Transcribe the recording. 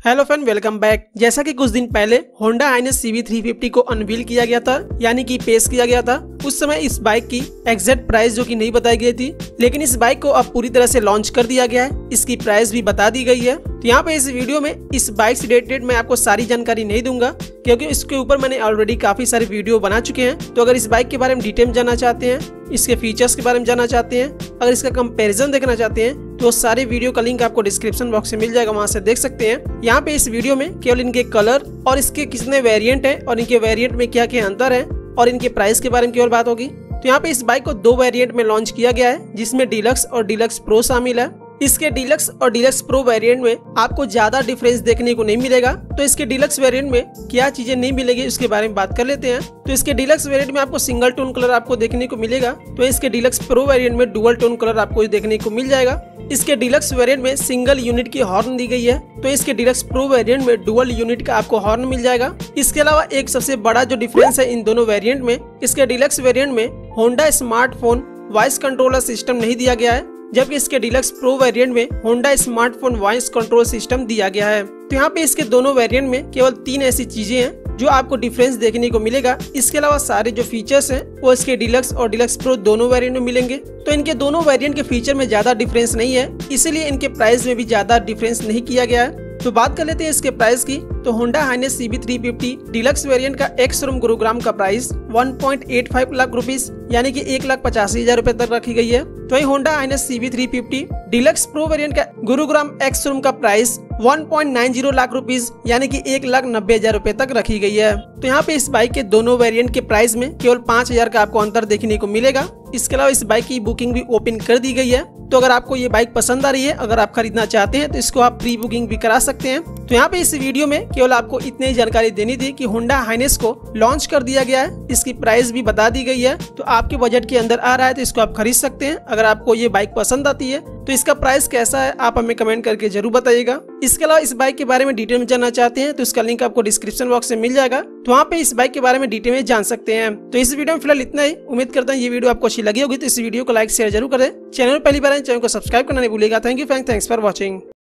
Hello friend, welcome back. जैसा कि कुछ दिन पहले होंडा हाइनेस CB350 को अनवील किया गया था, यानी कि पेश किया गया था। उस समय इस बाइक की एग्जैक्ट प्राइस जो कि नहीं बताई गई थी, लेकिन इस बाइक को अब पूरी तरह से लॉन्च कर दिया गया है। इसकी प्राइस भी बता दी गई है। तो यहाँ पे इस वीडियो में इस बाइक से रिलेटेड मैं आपको सारी जानकारी नहीं दूंगा, क्योंकि इसके ऊपर मैंने ऑलरेडी काफी सारे वीडियो बना चुके हैं। तो अगर इस बाइक के बारे में डिटेल जानना चाहते हैं, इसके फीचर्स के बारे में जानना चाहते हैं, अगर इसका कंपैरिजन देखना चाहते हैं, तो सारे वीडियो का लिंक आपको डिस्क्रिप्शन बॉक्स में मिल जाएगा, वहां से देख सकते हैं। यहाँ पे इस वीडियो में केवल इनके कलर और इसके कितने वेरिएंट हैं और इनके वेरिएंट में क्या क्या अंतर है और इनके प्राइस के बारे में केवल बात होगी। तो यहाँ पे इस बाइक को दो वेरिएंट में लॉन्च किया गया है, जिसमें डीलक्स और डीलक्स प्रो शामिल है। इसके डीलक्स और डीलक्स प्रो वेरिएंट में आपको ज्यादा डिफरेंस देखने को नहीं मिलेगा। तो इसके डीलक्स वेरिएंट में क्या चीजें नहीं मिलेगी उसके बारे में बात कर लेते हैं। तो इसके डीलक्स वेरिएंट में आपको सिंगल टोन कलर आपको देखने को मिलेगा। तो इसके डीलक्स प्रो वेरिएंट में डुअल टोन कलर आपको देखने को मिल जाएगा। इसके डीलक्स वेरिएंट में सिंगल यूनिट की हॉर्न दी गई है, तो इसके डीलक्स प्रो वेरिएंट में डुअल यूनिट का आपको हॉर्न मिल जाएगा। इसके अलावा एक सबसे बड़ा जो डिफरेंस है इन दोनों वेरिएंट में, इसके डीलक्स वेरिएंट में Honda smartphone voice controller system नहीं दिया गया है, जबकि इसके डीलक्स प्रो वेरिएंट में Honda smartphone voice control system दिया गया है। तो यहाँ पे इसके दोनों वेरिएंट में केवल 3 ऐसी चीजें हैं जो आपको डिफरेंस देखने को मिलेगा। इसके अलावा सारे जो फीचर्स हैं वो इसके डीलक्स और डीलक्स प्रो दोनों वेरिएंट में मिलेंगे। तो इनके दोनों वेरिएंट के फीचर में ज्यादा डिफरेंस नहीं है, इसीलिए इनके प्राइस में भी ज्यादा डिफरेंस नहीं किया गया है। तो बात कर लेते हैं इसके प्राइस की। तो Honda Highness CB350 deluxe variant का एक्स शोरूम गुरुग्राम का प्राइस 1.85 लाख रुपीस, यानी कि 1,85,000 रुपए तक रखी गई है। तो वही Honda Highness CB350 deluxe pro variant का गुरुग्राम एक्स शोरूम का प्राइस 1.90 लाख रुपीस, यानी कि 1,90,000 रुपए तक रखी गई है। तो यहाँ पे इस बाइक के दोनों वेरिएंट के प्राइस में केवल 5,000 का आपको अंतर देखने को मिलेगा। इसके अलावा इस बाइक की बुकिंग भी ओपन कर दी गई है। तो अगर आपको ये बाइक पसंद आ रही है, अगर आप खरीदना चाहते हैं, तो इसको आप प्री बुकिंग भी करा सकते हैं। तो यहाँ पे इस वीडियो में केवल आपको इतनी जानकारी देनी थी कि होंडा हाइनेस को लॉन्च कर दिया गया है, इसकी प्राइस भी बता दी गई है। तो आपके बजट के अंदर आ रहा है तो इसको आप खरीद सकते हैं। अगर आपको ये बाइक पसंद आती है तो इसका प्राइस कैसा है आप हमें कमेंट करके जरूर बताइएगा। इसके अलावा इस बाइक के बारे में डिटेल में जानना चाहते हैं तो इसका लिंक आपको डिस्क्रिप्शन बॉक्स में मिल जाएगा, तो वहाँ पे इस बाइक के बारे में डिटेल में जान सकते हैं। तो इस वीडियो में फिलहाल इतना ही। उम्मीद करता हूँ ये वीडियो आपको अच्छी लगी होगी। तो इस वीडियो को लाइक शेयर जरूर करें। चैनल पहली बार आए, चैनल को सब्सक्राइब करना नहीं भूलिएगा। Thank you friends, thanks for watching.